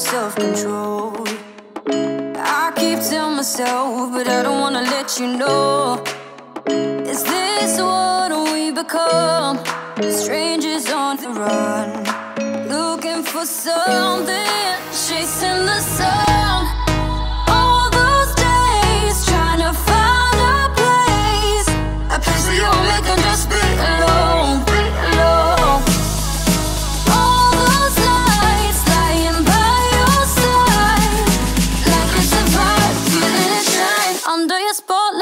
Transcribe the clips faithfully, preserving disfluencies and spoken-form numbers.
self-control. I keep telling myself, but I don't wanna let you know. Is this what we become? Strangers on the run, looking for something, chasing the sun. All those days, trying to find a place, a place where you and me can just be alone, be alone. All those nights, lying by your side, like it's a vibe, feeling it shine under your spotlight.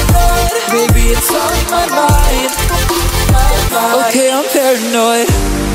Okay, I'm paranoid.